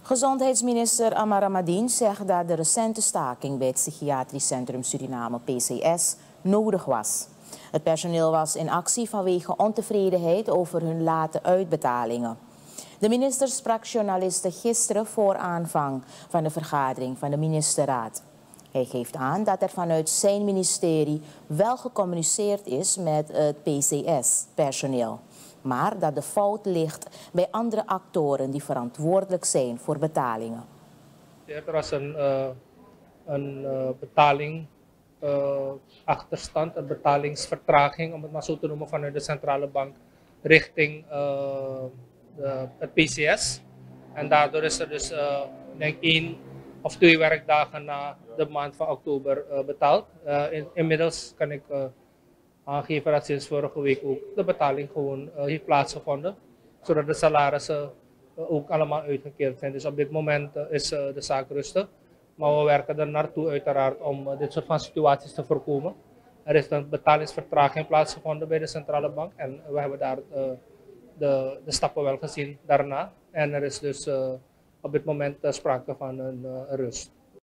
Gezondheidsminister Amara Madien zegt dat de recente staking bij het Psychiatrisch Centrum Suriname PCS nodig was. Het personeel was in actie vanwege ontevredenheid over hun late uitbetalingen. De minister sprak journalisten gisteren voor aanvang van de vergadering van de ministerraad. Hij geeft aan dat er vanuit zijn ministerie wel gecommuniceerd is met het PCS-personeel, maar dat de fout ligt bij andere actoren die verantwoordelijk zijn voor betalingen. Er was een betaling achterstand, een betalingsvertraging, om het maar zo te noemen, vanuit de centrale bank richting het PCS. En daardoor is er dus, denk ik, 1 of 2 werkdagen na de maand van oktober betaald. Inmiddels kan ik aangeven dat sinds vorige week ook de betaling gewoon heeft plaatsgevonden, zodat de salarissen ook allemaal uitgekeerd zijn. Dus op dit moment is de zaak rustig. Maar we werken er naartoe uiteraard om dit soort van situaties te voorkomen. Er is een betalingsvertraging plaatsgevonden bij de centrale bank en we hebben daar de stappen wel gezien daarna. En er is dus op dit moment sprake van een rust.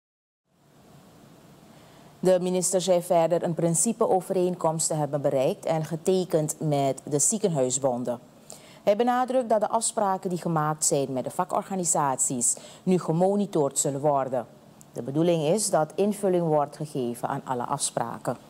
De minister zei verder een principeovereenkomst te hebben bereikt en getekend met de ziekenhuisbonden. Hij benadrukt dat de afspraken die gemaakt zijn met de vakorganisaties nu gemonitord zullen worden. De bedoeling is dat invulling wordt gegeven aan alle afspraken.